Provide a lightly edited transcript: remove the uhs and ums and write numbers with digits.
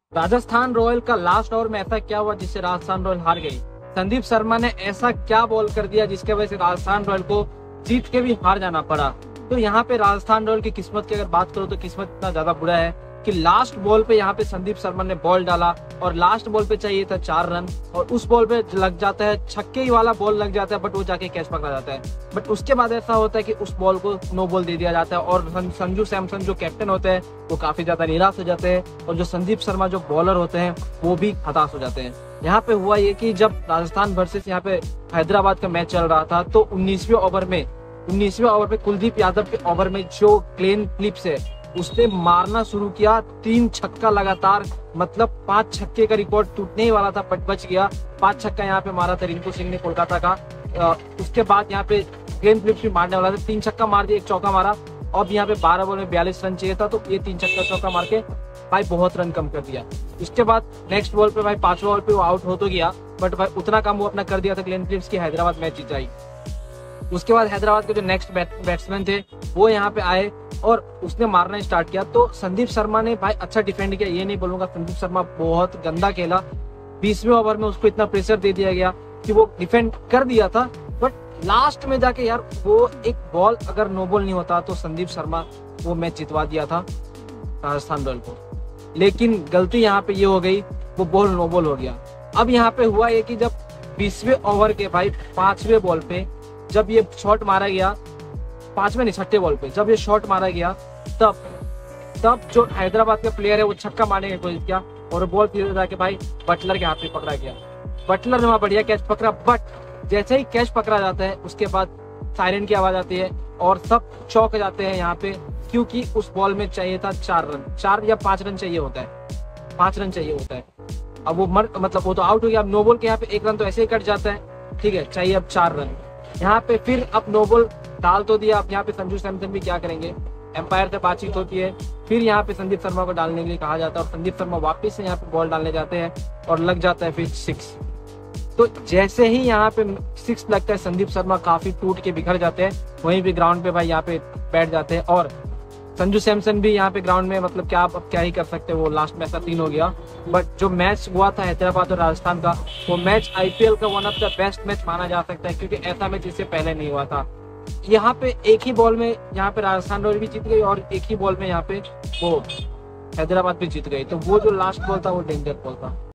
Rajasthan royal का last over में ऐसा क्या हुआ जिससे राजस्थान रॉयल हार गई? संदीप शर्मा ने ऐसा क्या बॉल कर दिया जिसके वजह से राजस्थान रॉयल को जीत के भी हार जाना पड़ा? तो यहाँ पे राजस्थान रॉयल की किस्मत की अगर बात करो तो किस्मत इतना ज्यादा बुरा है कि लास्ट बॉल पे यहाँ पे संदीप शर्मा ने बॉल डाला और लास्ट बॉल पे चाहिए था 4 रन और उस बॉल पे लग जाता है, छक्के ही वाला बॉल लग जाता है, बट वो जाके कैच पकड़ा जाता है। बट उसके बाद ऐसा होता है कि उस बॉल को नो बॉल दे दिया जाता है और संजू सैमसन जो कैप्टन होते हैं वो काफी ज्यादा निराश हो जाते हैं और जो संदीप शर्मा जो बॉलर होते हैं वो भी हताश हो जाते हैं। यहाँ पे हुआ ये कि जब राजस्थान वर्सेस यहाँ पे हैदराबाद का मैच चल रहा था तो 19वें ओवर पे कुलदीप यादव के ओवर में जो ग्लेन फिलिप्स है उसने मारना शुरू किया, 3 छक्का लगातार, मतलब 5 छक्के का रिकॉर्ड टूटने ही वाला था बट बच गया। 5 छक्का यहाँ पे मारा था रिंकू सिंह ने कोलकाता का। उसके बाद यहाँ पे ग्लेन फिलिप्स भी मारने वाला था, 3 छक्का मार दिया, 1 चौका मारा। अब यहाँ पे 12 बॉल में 42 रन चाहिए था तो ये 3 छक्का चौका मार के भाई बहुत रन कम कर दिया। उसके बाद नेक्स्ट बॉल पे भाई 5वें बॉल पे वो आउट हो तो गया बट भाई उतना काम वो अपना कर दिया था ग्लेन फिलिप्स की, हैदराबाद मैच जीत जाई। उसके बाद हैदराबाद के जो नेक्स्ट बैट्समैन थे वो यहाँ पे आए और उसने मारना स्टार्ट किया तो संदीप शर्मा ने भाई अच्छा डिफेंड किया, ये नहीं बोलूंगा संदीप शर्मा बहुत गंदा खेला। 20वें ओवर में उसको इतना प्रेशर दे दिया गया कि वो डिफेंड कर दिया था बट लास्ट में जाके यार वो एक बॉल अगर नो बॉल नहीं होता तो संदीप शर्मा वो मैच जितवा दिया था राजस्थान रॉयल को। लेकिन गलती यहाँ पे ये हो गई, वो बॉल नो बॉल हो गया। अब यहाँ पे हुआ ये कि जब 20वें ओवर के भाई 5वें बॉल पे जब ये शॉट मारा गया, 5वें नहीं 6ठे बॉल पे जब ये शॉट मारा गया तब जो हैदराबाद का प्लेयर है वो छक्का मारने की कोशिश किया और बॉल सीधे जाके भाई बटलर के हाथ में पकड़ा गया। बटलर ने वहां बढ़िया कैच पकड़ा बट जैसे ही कैच पकड़ा जाता है उसके बाद सायरन की आवाज आती है और सब चौंक जाते हैं यहाँ पे क्योंकि उस बॉल में चाहिए था 4 रन, 4 या 5 रन चाहिए होता है, 5 रन चाहिए होता है। अब वो मतलब वो तो आउट हो गया। अब नो बॉल के यहाँ पे 1 रन तो ऐसे ही कट जाता है, ठीक है, चाहिए अब 4 रन। यहाँ पे फिर अब नो बॉल डाल तो दिया, अब यहाँ पे संजू सैमसन भी क्या करेंगे, एम्पायर से बातचीत होती है, फिर यहाँ पे संदीप शर्मा को डालने के लिए कहा जाता है और संदीप शर्मा वापस से यहाँ पे बॉल डालने जाते हैं और लग जाता है फिर 6। तो जैसे ही यहाँ पे 6 लगता है संदीप शर्मा काफी टूट के बिखर जाते हैं, वहीं पे ग्राउंड पे भाई यहाँ पे बैठ जाते हैं और संजू सैमसन भी यहाँ पे ग्राउंड में, मतलब क्या अब क्या ही कर सकते हैं, वो लास्ट में ऐसा 3 हो गया। बट जो मैच हुआ था हैदराबाद और राजस्थान का वो मैच आईपीएल का one of the best match माना जा सकता है क्योंकि ऐसा मैच इससे पहले नहीं हुआ था। यहाँ पे एक ही बॉल में यहाँ पे राजस्थान रॉयल भी जीत गई और एक ही बॉल में यहाँ पे वो हैदराबाद भी जीत गई। तो वो जो लास्ट बॉल था वो डेंजर बॉल था।